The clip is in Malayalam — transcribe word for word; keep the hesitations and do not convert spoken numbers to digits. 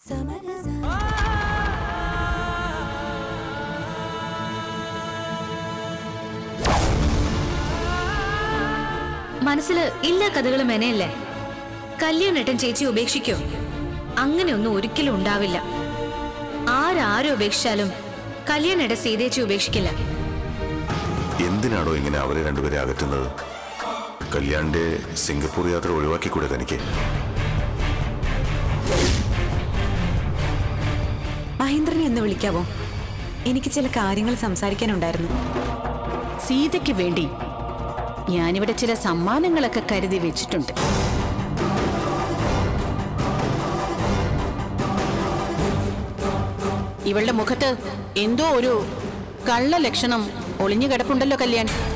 മനസ്സില് എല്ലാ കഥകളും മെനയല്ലേ? കല്യാണേട്ടൻ ചേച്ചി ഉപേക്ഷിക്കോ? അങ്ങനെയൊന്നും ഒരിക്കലും ഉണ്ടാവില്ല. ആരാരും ഉപേക്ഷിച്ചാലും കല്യാണേട്ടൻ സീതേച്ചി ഉപേക്ഷിക്കില്ല. എന്തിനാണോ ഇങ്ങനെ അവരെ രണ്ടുപേരെ അകറ്റുന്നത്? കല്യാണിന്റെ സിംഗപ്പൂർ യാത്ര ഒഴിവാക്കിക്കൂടെ തനിക്ക്? മഹേന്ദ്രനെ എന്ന് വിളിക്കാവോ? എനിക്ക് ചില കാര്യങ്ങൾ സംസാരിക്കാനുണ്ടായിരുന്നു. സീതയ്ക്ക് വേണ്ടി ഞാനിവിടെ ചില സമ്മാനങ്ങളൊക്കെ കരുതി വെച്ചിട്ടുണ്ട്. ഇവളുടെ മുഖത്ത് എന്തോ ഒരു കള്ള ലക്ഷണം ഒളിഞ്ഞു കിടപ്പുണ്ടല്ലോ കല്യാൺ.